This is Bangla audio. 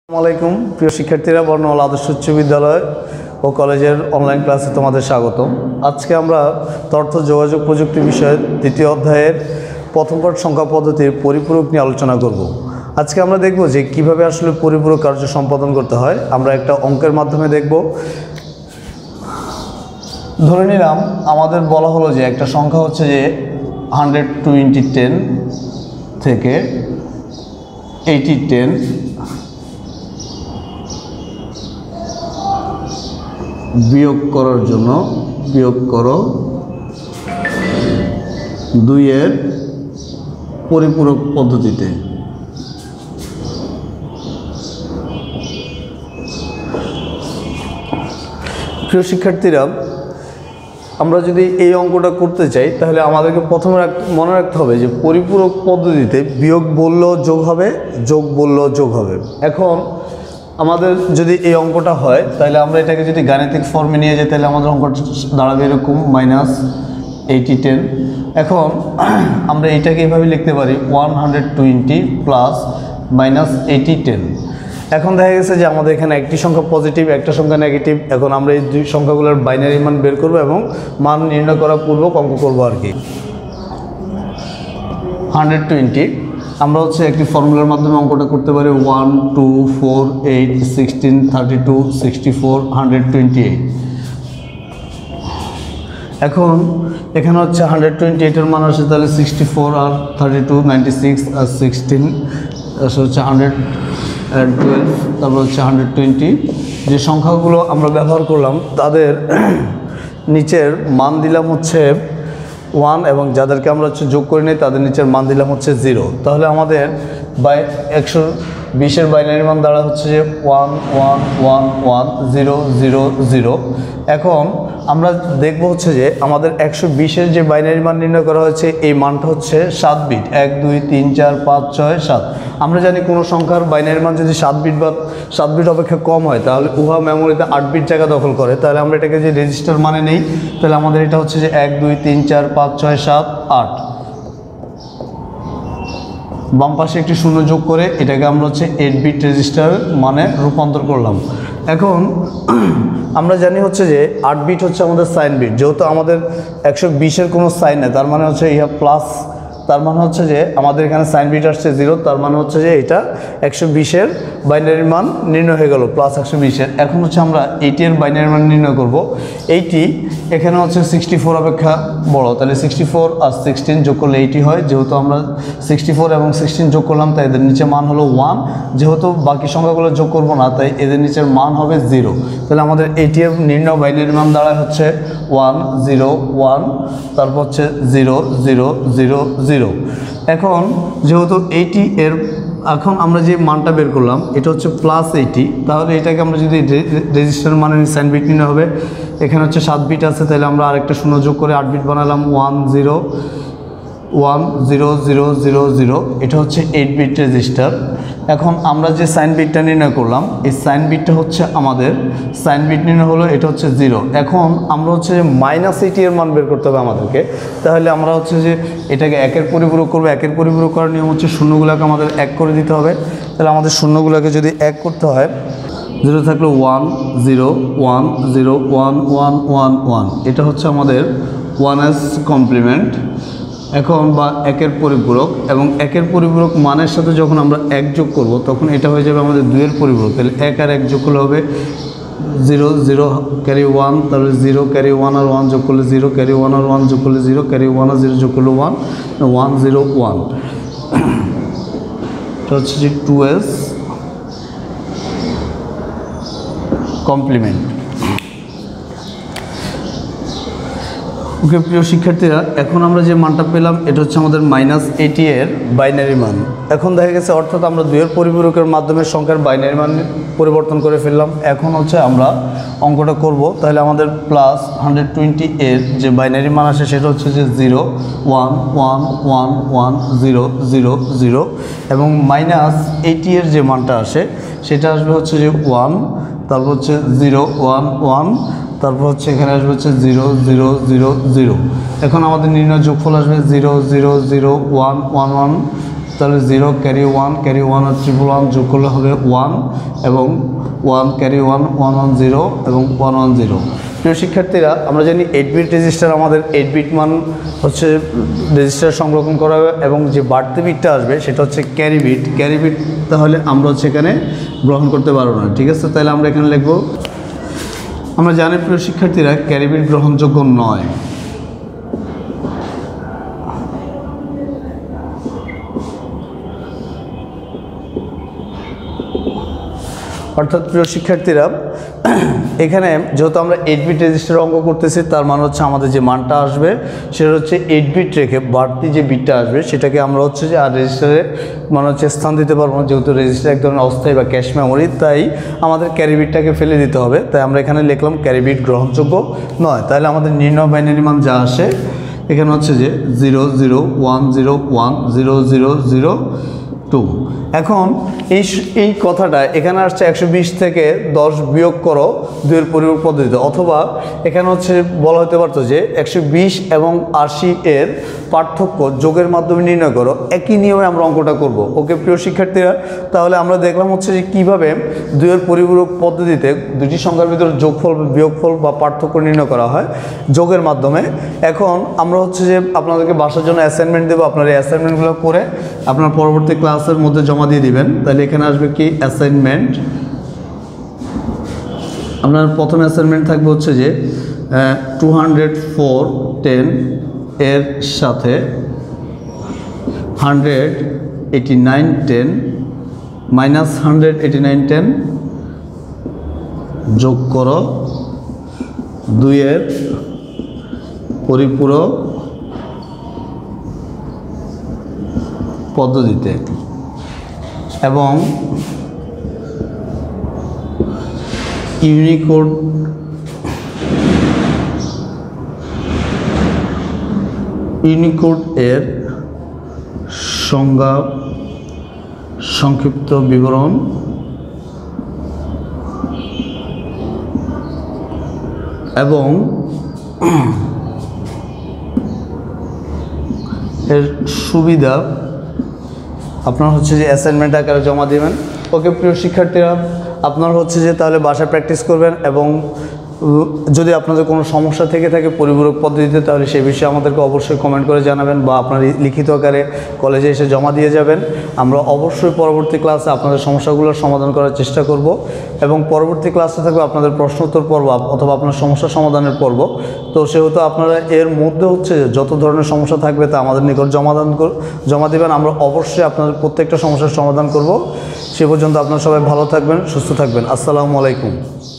আসসালামু আলাইকুম প্রিয় শিক্ষার্থীরা, বর্ণমালা আদর্শ উচ্চ বিদ্যালয় ও কলেজের অনলাইন ক্লাসে তোমাদের স্বাগতম। আজকে আমরা তথ্য যোগাযোগ প্রযুক্তি বিষয়ের দ্বিতীয় অধ্যায়ের প্রথম পাঠ সংখ্যা পদ্ধতির পরিপূরক নিয়ে আলোচনা করব। আজকে আমরা দেখব যে কিভাবে আসলে পরিপূরক কার্য সম্পাদন করতে হয়। আমরা একটা অঙ্কের মাধ্যমে দেখব। ধরে নিলাম আমাদের বলা হলো যে একটা সংখ্যা হচ্ছে যে 120 থেকে 80 বিয়োগ করার জন্য বিয়োগ করো 2 এর পরিপূরক পদ্ধতিতে। প্রিয় শিক্ষার্থীরা, আমরা যদি এই অঙ্কটা করতে চাই তাহলে আমাদেরকে প্রথমে মনে রাখতে হবে যে পরিপূরক পদ্ধতিতে বিয়োগ বললেও যোগ হবে, যোগ বললেও যোগ হবে। এখন আমাদের যদি এই অঙ্কটা হয় তাহলে আমরা এটাকে যদি গাণিতিক ফর্মে নিয়ে যাই তাহলে আমাদের অঙ্কটা দাঁড়াবে এরকম -80 এখন আমরা এটাকে এভাবে লিখতে পারি 120 প্লাস -80 এখন দেখা গেছে যে আমাদের এখানে একটি সংখ্যা পজিটিভ, একটা সংখ্যা নেগেটিভ। এখন আমরা এই দুই সংখ্যাগুলোর বাইনারি মান বের করব এবং মান নির্ণয় করার পূর্বক অঙ্ক করবো আর কি। 120 আমরা হচ্ছে একটি ফর্মুলার মাধ্যমে অঙ্কটা করতে পারি 1 2 4 8 16 32 64 128। এখন এখানে হচ্ছে 128 এর মান আসে তাহলে 64 আর 32 96 আর 16 হচ্ছে 112, তারপর হচ্ছে 120। যে সংখ্যাগুলো আমরা ব্যবহার করলাম তাদের নিচের মান দিলাম হচ্ছে 1 এবং যাদেরকে আমরা হচ্ছে যোগ করে নিই তাদের নিচের মান দিলাম হচ্ছে 0। তাহলে আমাদের 120 এর বাইনারি মান দ্বারা হচ্ছে যে 1 1 1 1 0 0 0। এখন আমরা দেখব হচ্ছে যে আমাদের 120 এর যে বাইনারি মান নির্ণয় করা হয়েছে এই মানটা হচ্ছে 7 বিট, 1 2 3 4 5 6 7। আমরা জানি কোনো সংখ্যার বাইনারি মান যদি 7 বিট বা 7 বিট অপেক্ষা কম হয় তাহলে উহা মেমোরিতে 8 বিট জায়গা দখল করে। তাহলে আমরা এটাকে যে রেজিস্টার মানে নেই তাহলে আমাদের এটা হচ্ছে যে 1 2 3 4 5 6 7 8। বাম পাশে একটি শূন্য যোগ করে এটাকে আমরা হচ্ছে 8 বিট রেজিস্টার মানে রূপান্তর করলাম। এখন আমরা জানি হচ্ছে যে 8 বিট হচ্ছে আমাদের সাইন বিট, যেহেতু আমাদের 120 এর কোনো সাইন নেই তার মানে হচ্ছে ইহা প্লাস, তার মানে হচ্ছে যে আমাদের এখানে সাইন বিট আসছে 0, তার মানে হচ্ছে যে এটা 120 এর বাইনারি মান নির্ণয় হয়ে গেল প্লাস 120 এর। এখন হচ্ছে আমরা 80 এর বাইনারি মান নির্ণয় করব। 80 এখানে হচ্ছে 64 অপেক্ষা বড়, তাহলে 64 আর 16 যোগ করলে 80 হয়। যেহেতু আমরা 64 এবং 16 যোগ করলাম তাই এদের নিচে মান হলো 1। যেহেতু বাকি সংখ্যাগুলো যোগ করব না তাই এদের নিচের মান হবে 0। তাহলে আমাদের 80 এর নির্ণয় বাইনারি মান দাঁড়ায় হচ্ছে 1 0 1, তারপর হচ্ছে 0 0 0 0। এখন যেহেতু 80 এর এখন আমরা যে মানটা বের করলাম এটা হচ্ছে +80, তাহলে এটাকে আমরা যদি রেজিস্টার মানে সাইন বিট নিতে হবে। এখানে হচ্ছে 7 বিট আছে তাহলে আমরা আরেকটা শূন্য যোগ করে 8 বিট বানালাম 1 0 1 0 0 0 0। এটা হচ্ছে 8 বিট রেজিস্টার। এখন আমরা যে সাইন বিটটা নির্ণয় করলাম এই সাইন বিটটা হচ্ছে আমাদের সাইন বিট নির্ণয় হলো এটা হচ্ছে 0। এখন আমরা হচ্ছে যে -80 এর মান বের করতে হবে আমাদেরকে। তাহলে আমরা হচ্ছে যে এটাকে একের পরিপূরক করবো। একের পরিপূরক করার নিয়ম হচ্ছে শূন্যগুলোকে আমাদের 1 করে দিতে হবে। তাহলে আমাদের শূন্যগুলোকে যদি 1 করতে হয় 0 থাকলে 1 0 1 0 1 1 1 1, এটা হচ্ছে আমাদের 1s কমপ্লিমেন্ট এখন বা একের পরিপূরক। এবং একের পরিপূরক মানের সাথে যখন আমরা 1 যোগ করব তখন এটা হয়ে যাবে আমাদের 2 এর পরিপূরক। তাহলে 1 আর 1 যোগ করলে হবে 0 0 ক্যারি 1, তাহলে 0 ক্যারি 1 আর 1 যোগ করলে 0, ক্যারি 1 আর 1 যোগ করলে 0, ক্যারি 1 আর 0 যোগ করলে 1 1 0 1। এটা হচ্ছে যে 2s কমপ্লিমেন্ট। ওকে প্রিয় শিক্ষার্থীরা, এখন আমরা যে মানটা পেলাম এটা হচ্ছে আমাদের -80 এর বাইনারি মান। এখন দেখা গেছে অর্থাৎ আমরা 2 এর পরিপূরকের মাধ্যমে সংখ্যার বাইনারি মান পরিবর্তন করে ফেললাম। এখন হচ্ছে আমরা অঙ্কটা করব। তাহলে আমাদের +120 এর যে বাইনারি মান আসে সেটা হচ্ছে যে 0 1 1 1 1 0 0 0 এবং -80 এর যে মানটা আসে সেটা আসবে হচ্ছে যে 1, তারপর হচ্ছে 0 1 1, তারপর হচ্ছে এখানে আসবে হচ্ছে 0 0 0 0। এখন আমাদের নির্ণয় যোগফল আসবে 0 0 0 1 1 1 তাহলে 0 ক্যারি 1 ক্যারি 1 আর 111 যোগ করলে হবে 1 এবং 1 ক্যারি 1 1 1 0 এবং 1 1 0। প্রিয় শিক্ষার্থীরা, আমরা জানি 8 বিট রেজিস্টার আমাদের 8 বিট মান হচ্ছে রেজিস্টার সংরক্ষণ করা হবে এবং যে বাড়তি বিটটা আসবে সেটা হচ্ছে ক্যারি বিট। ক্যারি বিট তাহলে আমরা হচ্ছে এখানে গ্রহণ করতে পারবো না, ঠিক আছে? তাহলে আমরা এখানে লিখব, আমরা জানি প্রিয় শিক্ষার্থীরা ক্যারি বিট গ্রহণযোগ্য নয়। অর্থাৎ প্রিয় শিক্ষার্থীরা, এখানে যেহেতু আমরা 8 বিট রেজিস্টার অঙ্ক করতেছি, তার মানে হচ্ছে আমাদের যে মানটা আসবে সেটা হচ্ছে 8 বিট রেখে বাড়তি যে বিটটা আসবে সেটাকে আমরা হচ্ছে যে আর রেজিস্টারে মানে হচ্ছে স্থান দিতে পারবো না, যেহেতু রেজিস্টার এক ধরনের অস্থায়ী বা ক্যাশ মেমোরি, তাই আমাদের ক্যারি বিটটাকে ফেলে দিতে হবে। তাই আমরা এখানে লিখলাম ক্যারি বিট গ্রহণযোগ্য নয়। তাহলে আমাদের নির্ণয় বাইনারি মান যা আসে এখানে হচ্ছে যে 0 0 1 0 1 0 0 0 2। এখন এই কথাটা এখানে আসছে 120 থেকে 10 বিয়োগ করো 2 এর পরিবর্তন পদ্ধতিতে, অথবা এখানে হচ্ছে বলা হতে পারতো যে 120 এবং 80 এর পার্থক্য যোগের মাধ্যমে নির্ণয় করো। একই নিয়মে আমরা অঙ্কটা করব। ওকে প্রিয় শিক্ষার্থীরা, তাহলে আমরা দেখলাম হচ্ছে যে কীভাবে 2 এর পরিপূরক পদ্ধতিতে দুটি সংখ্যার ভিতরে যোগফল বিয়োগফল বা পার্থক্য নির্ণয় করা হয় যোগের মাধ্যমে। এখন আমরা হচ্ছে যে আপনাদেরকে বাসার জন্য অ্যাসাইনমেন্ট দেবো, আপনারা এই অ্যাসাইনমেন্টগুলো করে আপনার পরবর্তী ক্লাসের মধ্যে জমা দিয়ে দিবেন। তাহলে এখানে আসবে কি অ্যাসাইনমেন্ট। আপনার প্রথম অ্যাসাইনমেন্ট থাকবে হচ্ছে যে 204 10 এর সাথে 189 10 মাইনাস 189 10 যোগ করো 2 এর পরিপূরক পদ্ধতিতে এবং ইউনিকোড এর সংজ্ঞা সংক্ষিপ্ত বিবরণ এবং এর সুবিধা আপনার হচ্ছে যে অ্যাসাইনমেন্ট আকারে জমা দেবেন। ওকে প্রিয় শিক্ষার্থীরা, আপনারা হচ্ছে যে তাহলে বাসায় প্র্যাকটিস করবেন এবং যদি আপনাদের কোনো সমস্যা থেকে থাকে পরিপূরক পদ্ধতিতে, তাহলে সেই বিষয়ে আমাদেরকে অবশ্যই কমেন্ট করে জানাবেন বা আপনার লিখিত আকারে কলেজে এসে জমা দিয়ে যাবেন। আমরা অবশ্যই পরবর্তী ক্লাসে আপনাদের সমস্যাগুলোর সমাধান করার চেষ্টা করব এবং পরবর্তী ক্লাসে থাকবে আপনাদের প্রশ্নোত্তর পর্ব অথবা আপনার সমস্যা সমাধানের পর্ব। তো সেহেতু আপনারা এর মধ্যে হচ্ছে যত ধরনের সমস্যা থাকবে তা আমাদের নিকট জমা দেবেন। আমরা অবশ্যই আপনাদের প্রত্যেকটা সমস্যার সমাধান করব। সে পর্যন্ত আপনারা সবাই ভালো থাকবেন, সুস্থ থাকবেন। আসসালামু আলাইকুম।